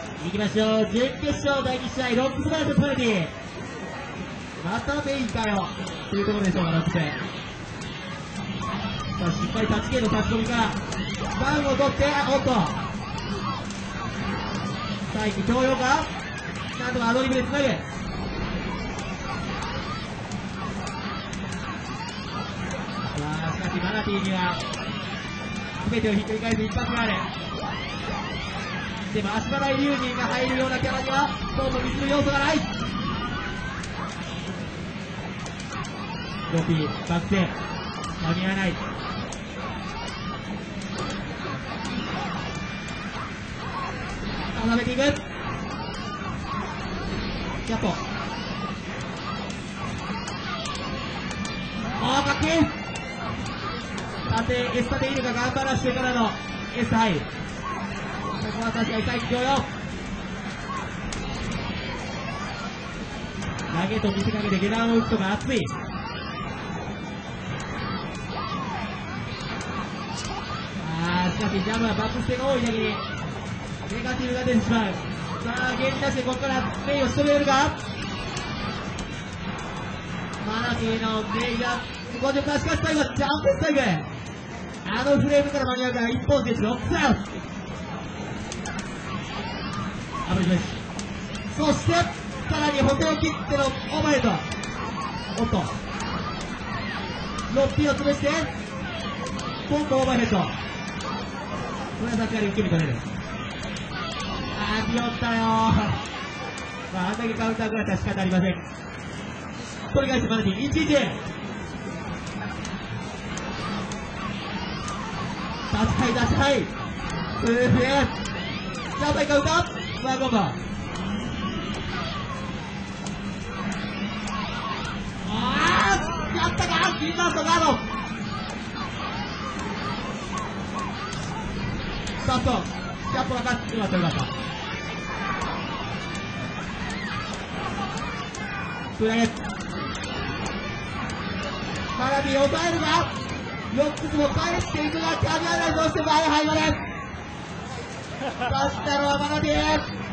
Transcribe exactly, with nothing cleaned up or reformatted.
いきましょう、準決勝だいに試合、ロックスバーズトレディ。またメインかよというところでしょうか、ロックス。さあ、しっかりタッチ系の立ち込みから、ダウンを取って、おっと。さあ、一気強要かなんとかアドリブでつなぐ。さあ、しかしマナティーには、全てをひっくり返す一発がある。でも足払い龍神が入るようなキャラにはどうも見せる要素がない。ロピーバックで間に合わない。並べていくキャット。あーかっけー。縦エスタでいるか頑張らしてからのエスタ入る。ここは確かに再起強要。投げと見せかけて下段を打つとか熱い。あーしかしジャムはバックステが多いだけにネガティブが出てしまう。さあゲージ出してここからメインを仕留めるか。マナティのメインがごじゅっパーセントしかし最後はジャンプスタイル。あのフレームから間に合うから一本ですよ。さあアブリフェス。そしてさらに補正切ってのオーバーヘッド。おっとロッピーを潰してポンとオーバーヘッド。これはさっきから受け身取れる。あー、ビヨったよー。まあ、あんだけカウンターぐらいは仕方ありません。取り返してマナティーいちいち。立ちはい立ちはい。スーフェスジャンパイカウンター。さあ、今度あーやったかキーバーストガード。さっとキャップが勝って今取りました。フラゲマナティー抑えるがロックスも帰っていくがキャビアライどうして前入まで勝ったのはマナティー。